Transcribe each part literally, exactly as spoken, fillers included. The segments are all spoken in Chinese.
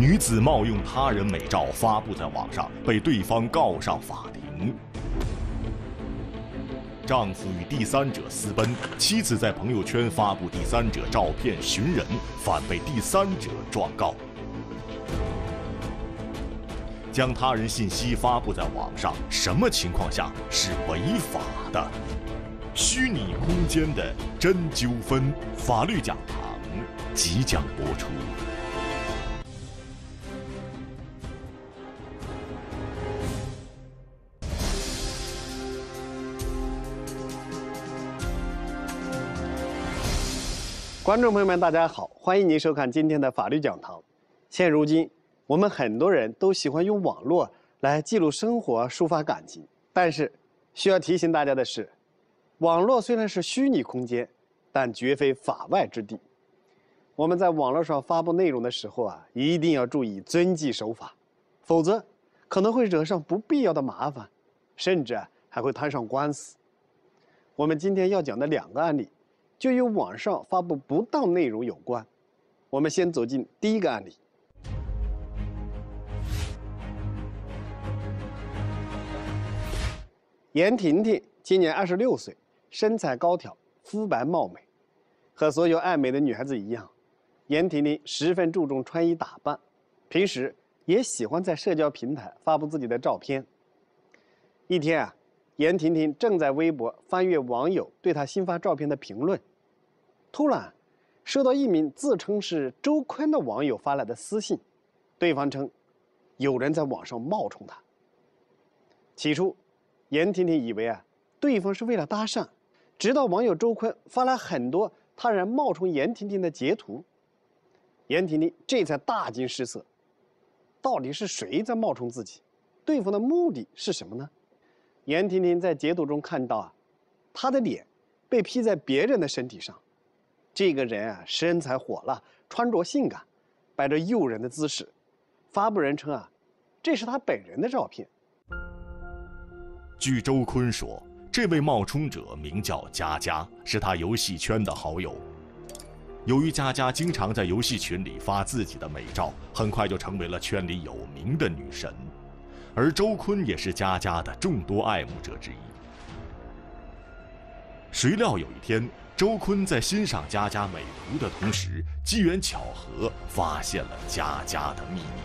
女子冒用他人美照发布在网上，被对方告上法庭。丈夫与第三者私奔，妻子在朋友圈发布第三者照片寻人，反被第三者状告。将他人信息发布在网上，什么情况下是违法的？虚拟空间的真纠纷，法律讲堂即将播出。 观众朋友们，大家好，欢迎您收看今天的法律讲堂。现如今，我们很多人都喜欢用网络来记录生活、抒发感情，但是需要提醒大家的是，网络虽然是虚拟空间，但绝非法外之地。我们在网络上发布内容的时候啊，一定要注意遵纪守法，否则可能会惹上不必要的麻烦，甚至啊还会摊上官司。我们今天要讲的两个案例，就与网上发布不当内容有关。我们先走进第一个案例。严婷婷今年二十六岁，身材高挑，肤白貌美。和所有爱美的女孩子一样，严婷婷十分注重穿衣打扮，平时也喜欢在社交平台发布自己的照片。一天啊，严婷婷正在微博翻阅网友对她新发照片的评论，突然收到一名自称是周坤的网友发来的私信，对方称有人在网上冒充她。起初严婷婷以为啊，对方是为了搭讪，直到网友周坤发来很多他人冒充严婷婷的截图，严婷婷这才大惊失色，到底是谁在冒充自己？对方的目的是什么呢？严婷婷在截图中看到啊，她的脸被 P 在别人的身体上，这个人啊身材火辣，穿着性感，摆着诱人的姿势，发布人称啊，这是他本人的照片。 据周坤说，这位冒充者名叫佳佳，是他游戏圈的好友。由于佳佳经常在游戏群里发自己的美照，很快就成为了圈里有名的女神。而周坤也是佳佳的众多爱慕者之一。谁料有一天，周坤在欣赏佳佳美图的同时，机缘巧合发现了佳佳的秘密。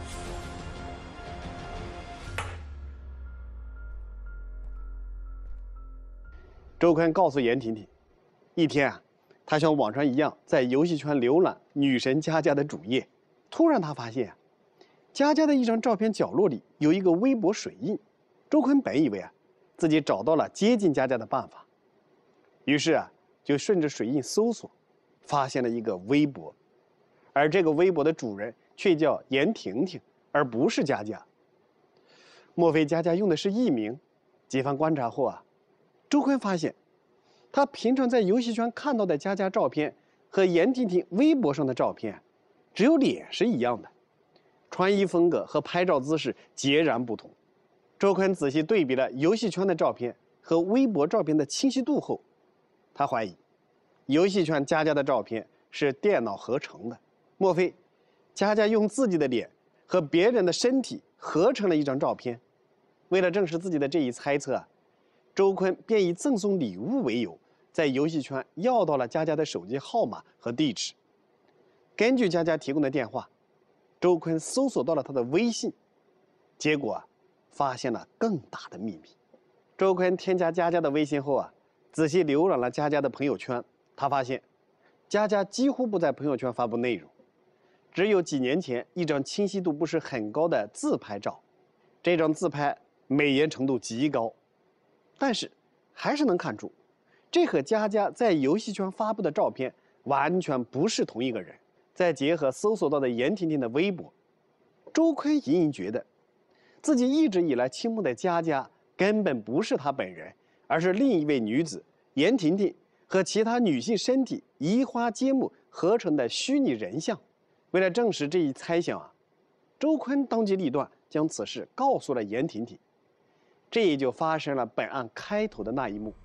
周坤告诉严婷婷，一天啊，他像往常一样在游戏圈浏览女神佳佳的主页，突然他发现啊，佳佳的一张照片角落里有一个微博水印。周坤本以为啊，自己找到了接近佳佳的办法，于是啊，就顺着水印搜索，发现了一个微博，而这个微博的主人却叫严婷婷，而不是佳佳。莫非佳佳用的是艺名？几番观察后啊，周坤发现，他平常在游戏圈看到的佳佳照片和严婷婷微博上的照片，只有脸是一样的，穿衣风格和拍照姿势截然不同。周坤仔细对比了游戏圈的照片和微博照片的清晰度后，他怀疑，游戏圈佳佳的照片是电脑合成的，莫非佳佳用自己的脸和别人的身体合成了一张照片？为了证实自己的这一猜测啊，周坤便以赠送礼物为由，在游戏圈要到了佳佳的手机号码和地址。根据佳佳提供的电话，周坤搜索到了她的微信，结果啊，发现了更大的秘密。周坤添加佳佳的微信后啊，仔细浏览了佳佳的朋友圈，他发现，佳佳几乎不在朋友圈发布内容，只有几年前一张清晰度不是很高的自拍照，这张自拍美颜程度极高。但是，还是能看出，这和佳佳在游戏圈发布的照片完全不是同一个人。再结合搜索到的严婷婷的微博，周坤隐隐觉得，自己一直以来倾慕的佳佳根本不是他本人，而是另一位女子严婷婷和其他女性身体移花接木合成的虚拟人像。为了证实这一猜想啊，周坤当机立断，将此事告诉了严婷婷。这也就发生了本案开头的那一幕。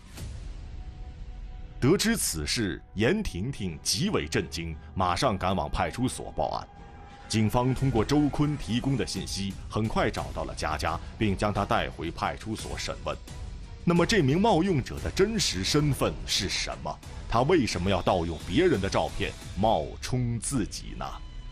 得知此事，严婷婷极为震惊，马上赶往派出所报案。 警方通过周坤提供的信息，很快找到了佳佳，并将她带回派出所审问。那么，这名冒用者的真实身份是什么？他为什么要盗用别人的照片冒充自己呢？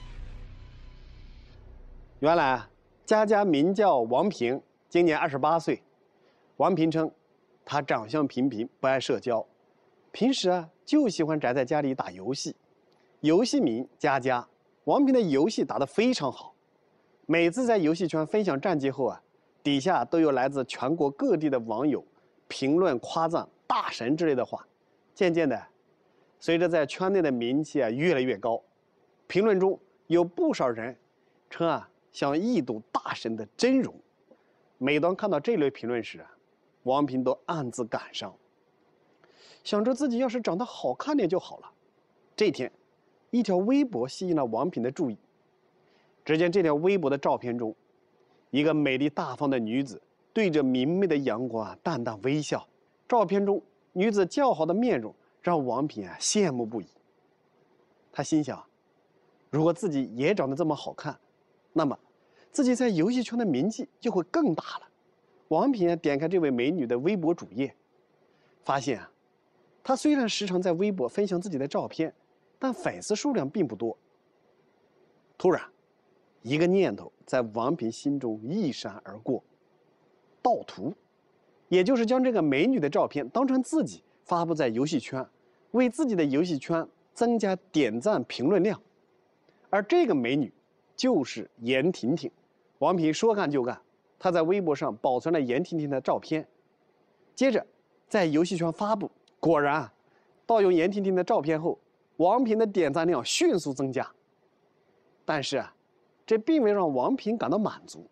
原来，佳佳名叫王平，今年二十八岁。王平称，他长相平平，不爱社交，平时啊就喜欢宅在家里打游戏。游戏名佳佳。王平的游戏打得非常好，每次在游戏圈分享战绩后啊，底下都有来自全国各地的网友评论夸赞“大神”之类的话。渐渐的，随着在圈内的名气啊越来越高，评论中有不少人称啊想一睹大神的真容。每当看到这类评论时啊，王平都暗自感伤，想着自己要是长得好看点就好了。这天，一条微博吸引了王平的注意。只见这条微博的照片中，一个美丽大方的女子对着明媚的阳光啊淡淡微笑。照片中女子姣好的面容让王平啊羡慕不已。他心想，如果自己也长得这么好看，那么自己在游戏圈的名气就会更大了。王平啊点开这位美女的微博主页，发现啊，她虽然时常在微博分享自己的照片，但粉丝数量并不多。突然，一个念头在王平心中一闪而过：盗图，也就是将这个美女的照片当成自己发布在游戏圈，为自己的游戏圈增加点赞评论量。而这个美女就是严婷婷。王平说干就干，他在微博上保存了严婷婷的照片，接着在游戏圈发布。果然，盗用严婷婷的照片后，王平的点赞量迅速增加。但是啊，这并未让王平感到满足。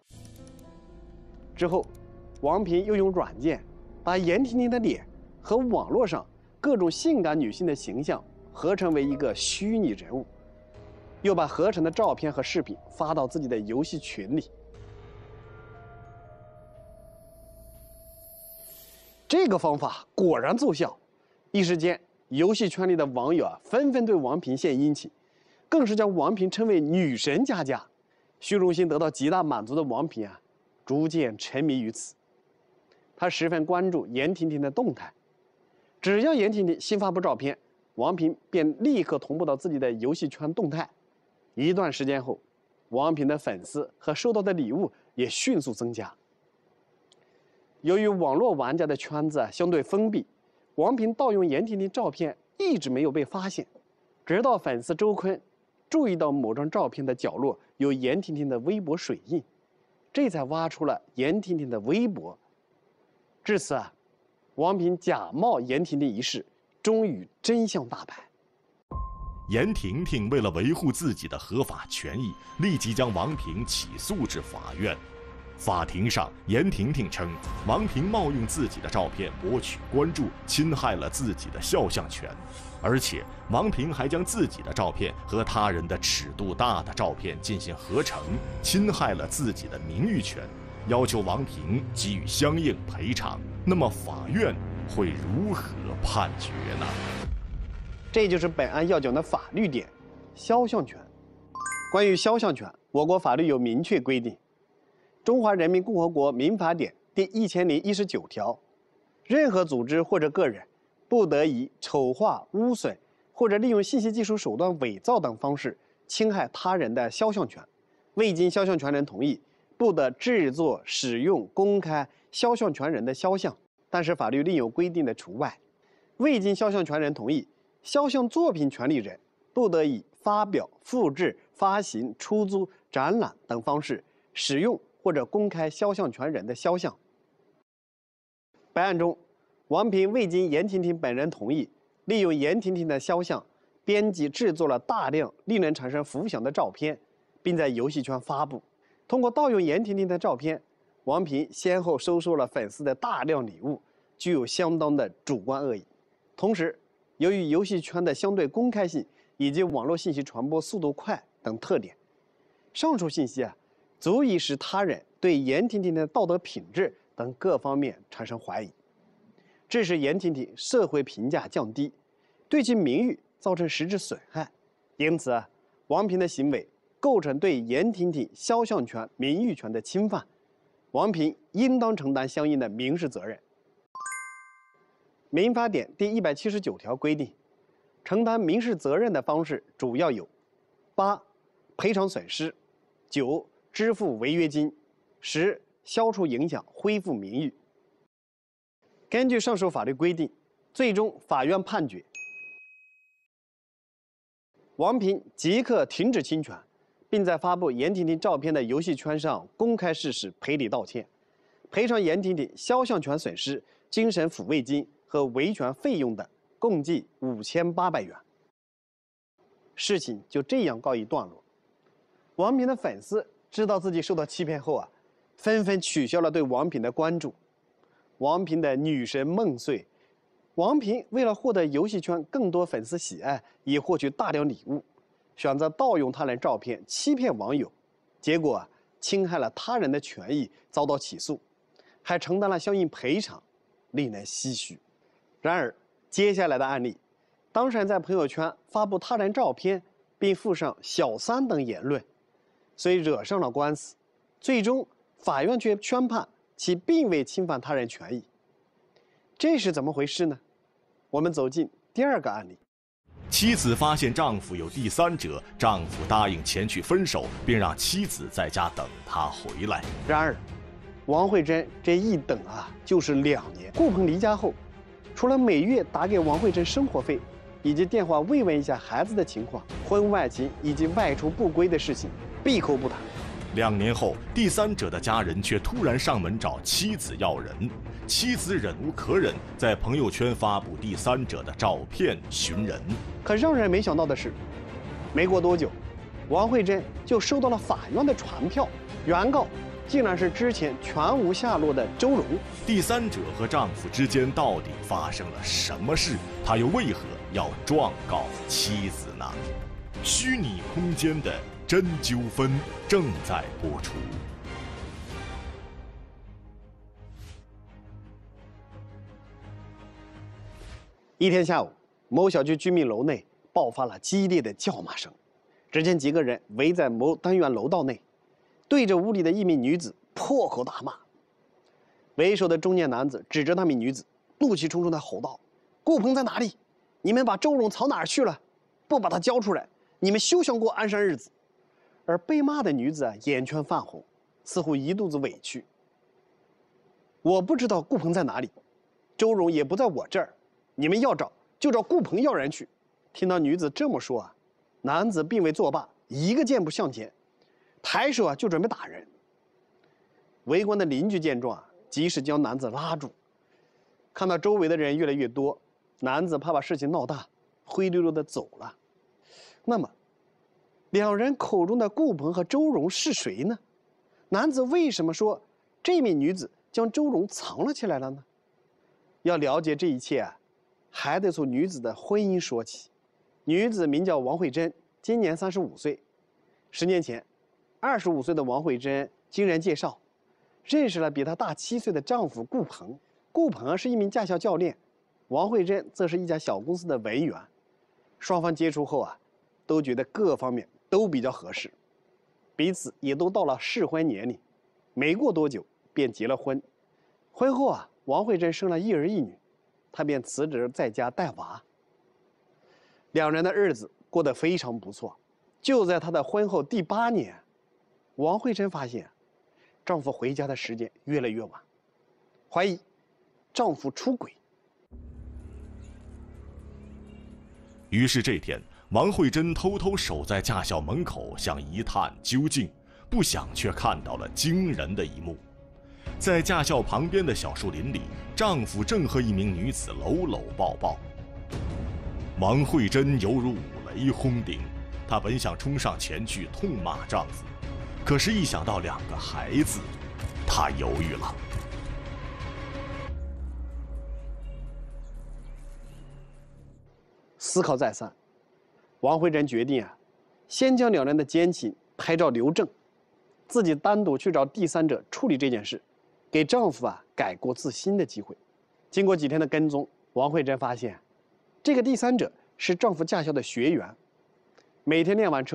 之后，王平又用软件把严婷婷的脸和网络上各种性感女性的形象合成为一个虚拟人物，又把合成的照片和视频发到自己的游戏群里。这个方法果然奏效，一时间，游戏圈里的网友啊纷纷对王平献殷勤，更是将王平称为女神佳佳。虚荣心得到极大满足的王平啊，逐渐沉迷于此。他十分关注严婷婷的动态，只要严婷婷新发布照片，王平便立刻同步到自己的游戏圈动态。一段时间后，王平的粉丝和收到的礼物也迅速增加。由于网络玩家的圈子啊相对封闭，王平盗用严婷婷照片一直没有被发现，直到粉丝周坤注意到某张照片的角落有严婷婷的微博水印，这才挖出了严婷婷的微博。至此啊，王平假冒严婷婷一事终于真相大白。 严婷婷为了维护自己的合法权益，立即将王平起诉至法院。法庭上，严婷婷称王平冒用自己的照片博取关注，侵害了自己的肖像权，而且王平还将自己的照片和他人的尺度大的照片进行合成，侵害了自己的名誉权，要求王平给予相应赔偿。那么法院会如何判决呢？ 这就是本案要讲的法律点：肖像权。关于肖像权，我国法律有明确规定。中华人民共和国民法典第一千零一十九条，任何组织或者个人，不得以丑化、污损或者利用信息技术手段伪造等方式侵害他人的肖像权。未经肖像权人同意，不得制作、使用、公开肖像权人的肖像。但是法律另有规定的除外。未经肖像权人同意，肖像作品权利人不得以发表、复制、发行、出租、展览等方式使用或者公开肖像权人的肖像。本案中，王平未经严婷婷本人同意，利用严婷婷的肖像编辑制作了大量令人产生浮想的照片，并在游戏圈发布。通过盗用严婷婷的照片，王平先后收受了粉丝的大量礼物，具有相当的主观恶意。同时，由于游戏圈的相对公开性以及网络信息传播速度快等特点，上述信息啊，足以使他人对严婷婷的道德品质等各方面产生怀疑，致使严婷婷社会评价降低，对其名誉造成实质损害。因此啊，王平的行为构成对严婷婷肖像权、名誉权的侵犯，王平应当承担相应的民事责任。民法典第一百七十九条规定，承担民事责任的方式主要有：八、赔偿损失；九、支付违约金；十、消除影响，恢复名誉。根据上述法律规定，最终法院判决，王平即刻停止侵权，并在发布严婷婷照片的游戏圈上公开事实，赔礼道歉，赔偿严婷婷肖像权损失、精神抚慰金和维权费用等，共计五千八百元。事情就这样告一段落。王平的粉丝知道自己受到欺骗后啊，纷纷取消了对王平的关注。王平的女神梦碎，王平为了获得游戏圈更多粉丝喜爱，以获取大量礼物，选择盗用他人照片欺骗网友，结果啊，侵害了他人的权益，遭到起诉，还承担了相应赔偿，令人唏嘘。然而，接下来的案例，当事人在朋友圈发布他人照片，并附上小三等言论，虽惹上了官司，最终法院却宣判其并未侵犯他人权益。这是怎么回事呢？我们走进第二个案例。 妻子发现丈夫有第三者，丈夫答应前去分手，并让妻子在家等他回来。 然而，王慧珍这一等啊，就是两年。顾鹏离家后，除了每月打给王慧珍生活费，以及电话慰问一下孩子的情况，婚外情以及外出不归的事情，闭口不谈。 两年后，第三者的家人却突然上门找妻子要人，妻子忍无可忍，在朋友圈发布第三者的照片寻人。 可让人没想到的是，没过多久，王慧珍就收到了法院的传票，原告竟然是之前全无下落的周蓉。 第三者和丈夫之间到底发生了什么事？他又为何要状告妻子呢？虚拟空间的真纠纷正在播出。 一天下午，某小区居民楼内爆发了激烈的叫骂声。只见几个人围在某单元楼道内，对着屋里的一名女子破口大骂。为首的中年男子指着那名女子，怒气冲冲地吼道：“顾鹏在哪里？你们把周蓉藏哪儿去了？不把她交出来，你们休想过安生日子。”而被骂的女子啊，眼圈泛红，似乎一肚子委屈。我不知道顾鹏在哪里，周蓉也不在我这儿，你们要找就找顾鹏要人去。听到女子这么说啊，男子并未作罢，一个箭步向前，抬手啊就准备打人。围观的邻居见状啊，及时将男子拉住。看到周围的人越来越多，男子怕把事情闹大，灰溜溜的走了。那么，两人口中的顾鹏和周蓉是谁呢？男子为什么说这名女子将周蓉藏了起来了呢？要了解这一切啊，还得从女子的婚姻说起。女子名叫王慧珍，今年三十五岁。十年前，二十五岁的王慧珍经人介绍，认识了比她大七岁的丈夫顾鹏。顾鹏是一名驾校教练，王慧珍则是一家小公司的文员。双方接触后啊，都觉得各方面都比较合适，彼此也都到了适婚年龄，没过多久便结了婚。婚后啊，王慧珍生了一儿一女，她便辞职在家带娃。两人的日子过得非常不错。就在她的婚后第八年，王慧珍发现丈夫回家的时间越来越晚，怀疑丈夫出轨。 于是这天，王慧珍偷偷守在驾校门口，想一探究竟，不想却看到了惊人的一幕。在驾校旁边的小树林里，丈夫正和一名女子搂搂抱抱。王慧珍犹如五雷轰顶，她本想冲上前去痛骂丈夫，可是一想到两个孩子，她犹豫了。 思考再三，王慧珍决定啊，先将两人的奸情拍照留证，自己单独去找第三者处理这件事，给丈夫啊改过自新的机会。经过几天的跟踪，王慧珍发现，这个第三者是丈夫驾校的学员，每天练完车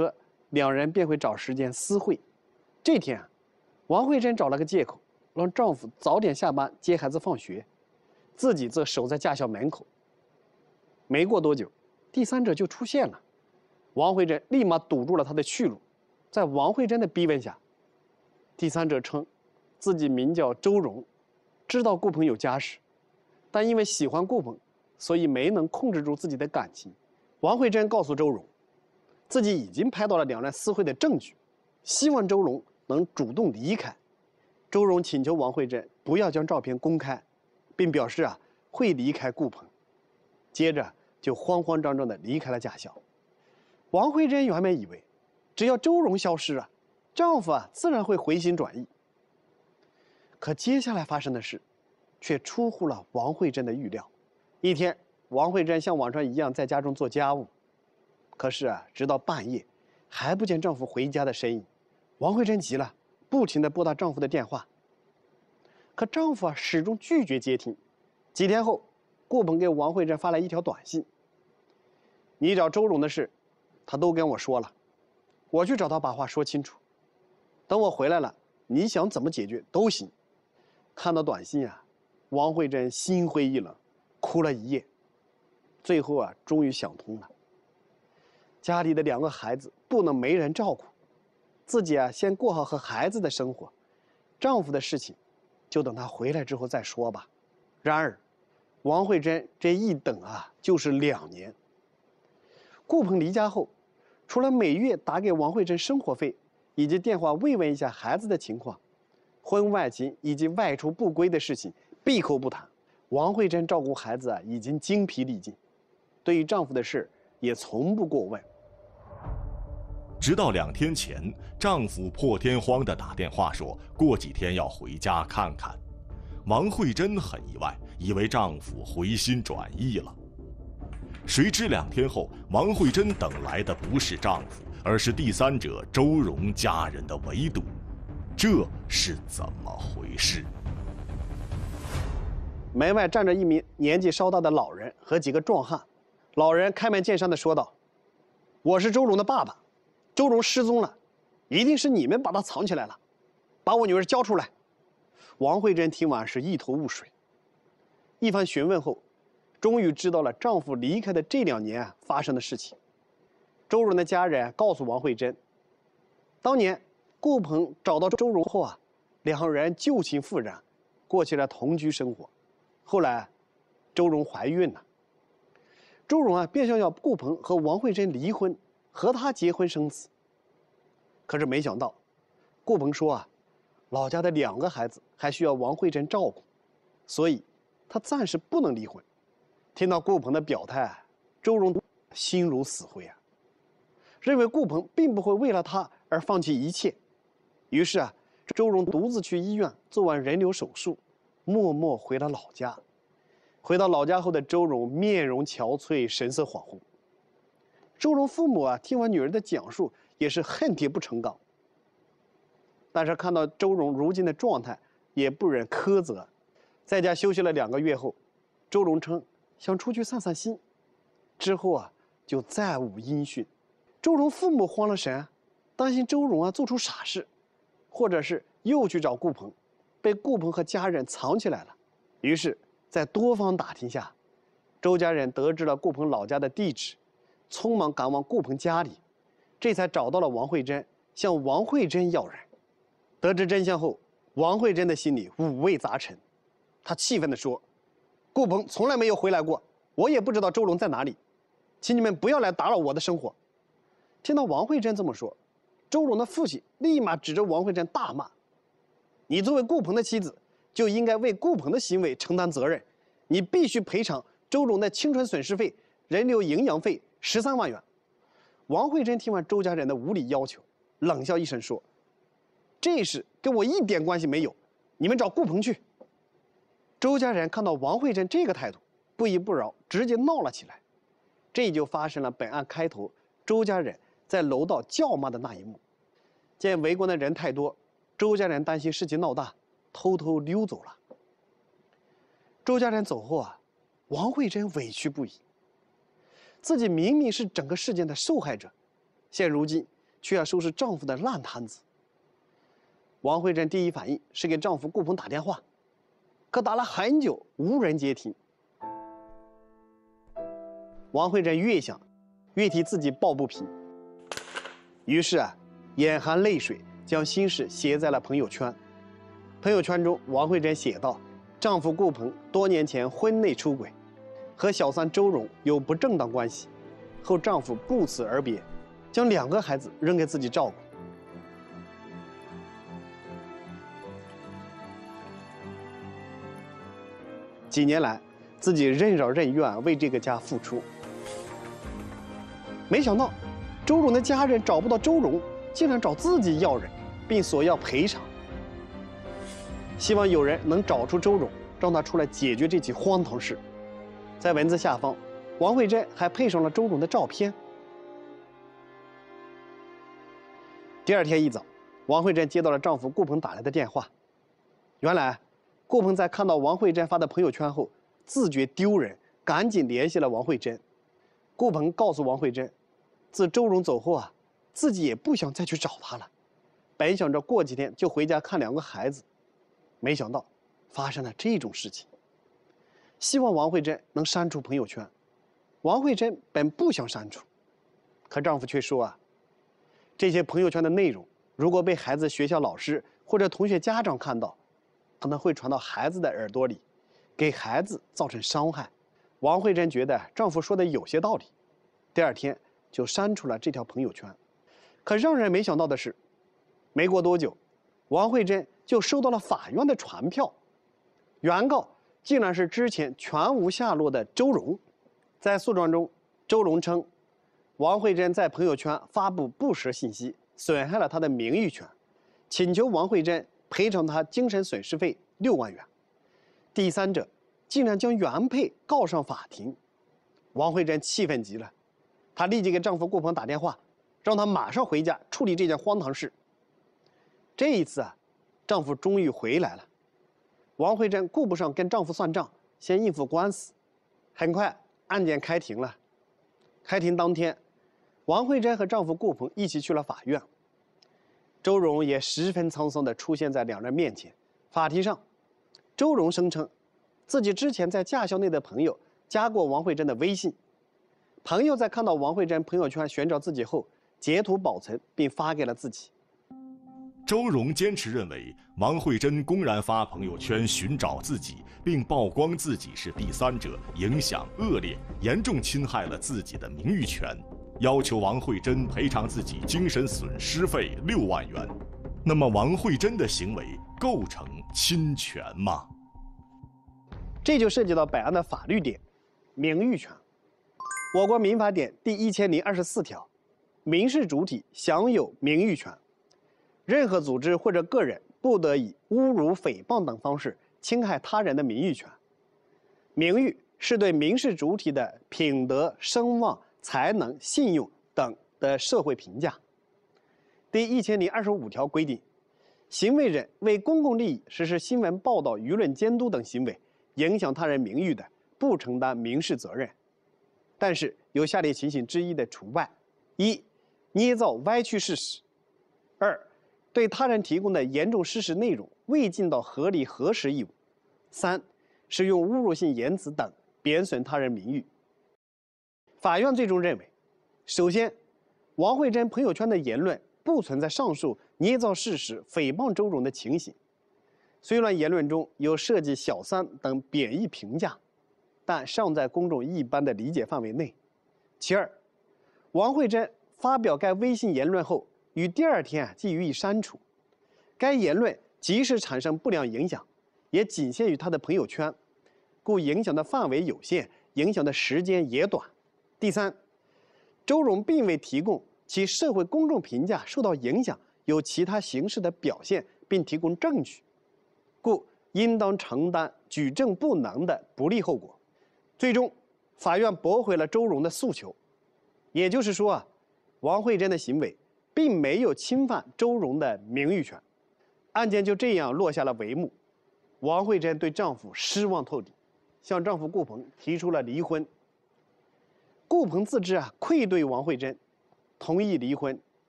两人便会找时间私会。这天啊，王慧珍找了个借口，让丈夫早点下班接孩子放学，自己则守在驾校门口。没过多久，第三者就出现了。王慧珍立马堵住了他的去路。在王慧珍的逼问下，第三者称自己名叫周荣，知道顾鹏有家室，但因为喜欢顾鹏，所以没能控制住自己的感情。王慧珍告诉周荣，自己已经拍到了两人私会的证据，希望周荣能主动离开。周荣请求王慧珍不要将照片公开，并表示啊会离开顾鹏。接着就慌慌张张地离开了驾校。王慧珍原本以为，只要周荣消失啊，丈夫啊自然会回心转意。可接下来发生的事，却出乎了王慧珍的预料。一天，王慧珍像往常一样在家中做家务，可是啊，直到半夜，还不见丈夫回家的身影。王慧珍急了，不停地拨打丈夫的电话，可丈夫啊始终拒绝接听。几天后，顾鹏给王慧珍发来一条短信：“你找周荣的事，他都跟我说了，我去找他把话说清楚。等我回来了，你想怎么解决都行。”看到短信啊，王慧珍心灰意冷，哭了一夜。最后啊，终于想通了。家里的两个孩子不能没人照顾，自己啊先过好和孩子的生活，丈夫的事情就等他回来之后再说吧。然而，王慧珍这一等啊就是两年。顾鹏离家后，除了每月打给王慧珍生活费，以及电话慰问一下孩子的情况，婚外情以及外出不归的事情闭口不谈。王慧珍照顾孩子啊已经精疲力尽，对于丈夫的事也从不过问。 直到两天前，丈夫破天荒地打电话说过几天要回家看看。王慧珍很意外，以为丈夫回心转意了。谁知两天后，王慧珍等来的不是丈夫，而是第三者周荣家人的围堵。这是怎么回事？ 门外站着一名年纪稍大的老人和几个壮汉。老人开门见山地说道：“我是周荣的爸爸，周荣失踪了，一定是你们把他藏起来了，把我女儿交出来。”王慧珍听完是一头雾水。一番询问后，终于知道了丈夫离开的这两年啊发生的事情。周荣的家人告诉王慧珍，当年顾鹏找到周荣后啊，两人旧情复燃，过起了同居生活。后来，周荣怀孕了，周荣啊便想要顾鹏和王慧珍离婚，和他结婚生子。可是没想到，顾鹏说啊，老家的两个孩子还需要王慧珍照顾，所以他暂时不能离婚。听到顾鹏的表态，周荣心如死灰啊，认为顾鹏并不会为了他而放弃一切。于是啊，周荣独自去医院做完人流手术，默默回了老家。回到老家后的周荣面容憔悴，神色恍惚。周荣父母啊，听完女儿的讲述，也是恨铁不成钢。但是看到周荣如今的状态，也不忍苛责。在家休息了两个月后，周荣称想出去散散心，之后啊就再无音讯。周荣父母慌了神，担心周荣啊做出傻事，或者是又去找顾鹏，被顾鹏和家人藏起来了。于是，在多方打听下，周家人得知了顾鹏老家的地址，匆忙赶往顾鹏家里，这才找到了王慧珍，向王慧珍要人。得知真相后，王慧珍的心里五味杂陈，她气愤地说：“顾鹏从来没有回来过，我也不知道周荣在哪里，请你们不要来打扰我的生活。”听到王慧珍这么说，周荣的父亲立马指着王慧珍大骂：“你作为顾鹏的妻子，就应该为顾鹏的行为承担责任，你必须赔偿周荣的青春损失费、人流营养费十三万元。”王慧珍听完周家人的无理要求，冷笑一声说：“这事跟我一点关系没有，你们找顾鹏去。”周家人看到王慧珍这个态度，不依不饶，直接闹了起来。这就发生了本案开头周家人在楼道叫骂的那一幕。见围观的人太多，周家人担心事情闹大，偷偷溜走了。周家人走后啊，王慧珍委屈不已。自己明明是整个事件的受害者，现如今却要收拾丈夫的烂摊子。王慧珍第一反应是给丈夫顾鹏打电话，可打了很久无人接听。王慧珍越想，越替自己抱不平，于是啊，眼含泪水将心事写在了朋友圈。朋友圈中，王慧珍写道：“丈夫顾鹏多年前婚内出轨，和小三周蓉有不正当关系，后丈夫不辞而别，将两个孩子扔给自己照顾。”几年来，自己任劳任怨为这个家付出，没想到周蓉的家人找不到周蓉，竟然找自己要人，并索要赔偿。希望有人能找出周蓉，让她出来解决这起荒唐事。在文字下方，王慧珍还配上了周蓉的照片。第二天一早，王慧珍接到了丈夫顾鹏打来的电话。原来，顾鹏在看到王慧珍发的朋友圈后，自觉丢人，赶紧联系了王慧珍。顾鹏告诉王慧珍，自周蓉走后啊，自己也不想再去找她了，本想着过几天就回家看两个孩子，没想到发生了这种事情。希望王慧珍能删除朋友圈。王慧珍本不想删除，可丈夫却说啊，这些朋友圈的内容如果被孩子学校老师或者同学家长看到，可能会传到孩子的耳朵里，给孩子造成伤害。王慧珍觉得丈夫说的有些道理，第二天就删除了这条朋友圈。可让人没想到的是，没过多久，王慧珍就收到了法院的传票，原告竟然是之前全无下落的周蓉。在诉状中，周蓉称，王慧珍在朋友圈发布不实信息，损害了她的名誉权，请求王慧珍赔偿她精神损失费六万元。第三者竟然将原配告上法庭，王慧珍气愤极了，她立即给丈夫顾鹏打电话，让他马上回家处理这件荒唐事。这一次啊，丈夫终于回来了。王慧珍顾不上跟丈夫算账，先应付官司。很快，案件开庭了。开庭当天，王慧珍和丈夫顾鹏一起去了法院。周蓉也十分沧桑地出现在两人面前。法庭上，周蓉声称，自己之前在驾校内的朋友加过王慧珍的微信，朋友在看到王慧珍朋友圈寻找自己后，截图保存并发给了自己。 周蓉坚持认为，王慧珍公然发朋友圈寻找自己，并曝光自己是第三者，影响恶劣，严重侵害了自己的名誉权，要求王慧珍赔偿自己精神损失费六万元。那么，王慧珍的行为构成侵权吗？ 这就涉及到本案的法律点，名誉权。我国民法典第一千零二十四条，民事主体享有名誉权。任何组织或者个人不得以侮辱、诽谤等方式侵害他人的名誉权。名誉是对民事主体的品德、声望、才能、信用等的社会评价。第一千零二十五条规定，行为人为公共利益实施新闻报道、舆论监督等行为，影响他人名誉的，不承担民事责任。但是有下列情形之一的除外：一、捏造歪曲事实；二、对他人提供的严重事实内容未尽到合理核实义务；三、使用侮辱性言辞等贬损他人名誉。法院最终认为，首先，王慧珍朋友圈的言论不存在上述捏造事实、诽谤周蓉的情形。虽然言论中有涉及小三等贬义评价，但尚在公众一般的理解范围内。其二，王慧珍发表该微信言论后，于第二天啊即予以删除。该言论即使产生不良影响，也仅限于他的朋友圈，故影响的范围有限，影响的时间也短。第三，周蓉并未提供其社会公众评价受到影响有其他形式的表现，并提供证据，故应当承担举证不能的不利后果。最终，法院驳回了周蓉的诉求。也就是说啊，王慧珍的行为并没有侵犯周蓉的名誉权。案件就这样落下了帷幕。王慧珍对丈夫失望透顶，向丈夫顾鹏提出了离婚。顾鹏自知啊愧对王慧珍，同意离婚，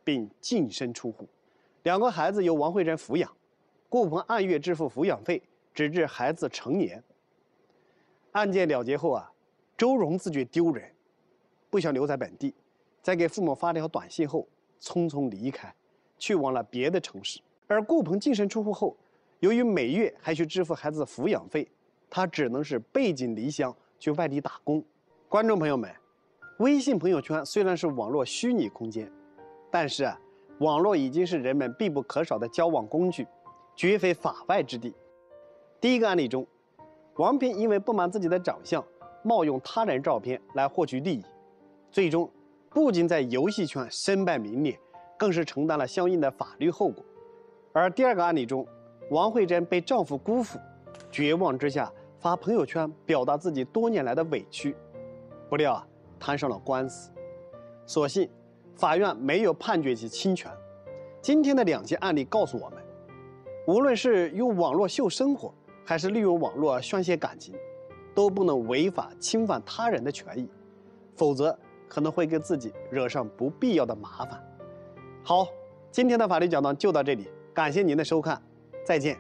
并净身出户。两个孩子由王慧珍抚养，顾鹏按月支付抚养费，直至孩子成年。案件了结后啊，周荣自觉丢人，不想留在本地，在给父母发了条短信后，匆匆离开，去往了别的城市。而顾鹏净身出户后，由于每月还需支付孩子抚养费，他只能是背井离乡去外地打工。观众朋友们，微信朋友圈虽然是网络虚拟空间，但是啊，网络已经是人们必不可少的交往工具，绝非法外之地。第一个案例中，王平因为不满自己的长相，冒用他人照片来获取利益，最终不仅在游戏圈身败名裂，更是承担了相应的法律后果。而第二个案例中，王慧珍被丈夫辜负，绝望之下发朋友圈表达自己多年来的委屈，不料啊摊上了官司，所幸法院没有判决其侵权。今天的两件案例告诉我们，无论是用网络秀生活，还是利用网络宣泄感情，都不能违法侵犯他人的权益，否则可能会给自己惹上不必要的麻烦。好，今天的法律讲堂就到这里，感谢您的收看，再见。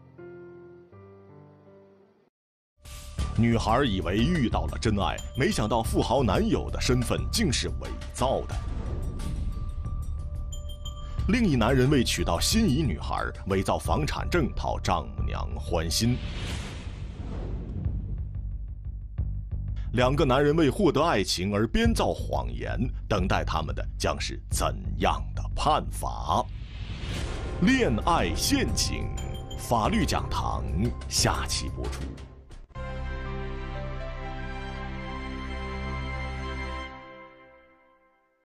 女孩以为遇到了真爱，没想到富豪男友的身份竟是伪造的。另一男人为娶到心仪女孩，伪造房产证讨丈母娘欢心。两个男人为获得爱情而编造谎言，等待他们的将是怎样的判罚？恋爱陷阱，法律讲堂下期播出。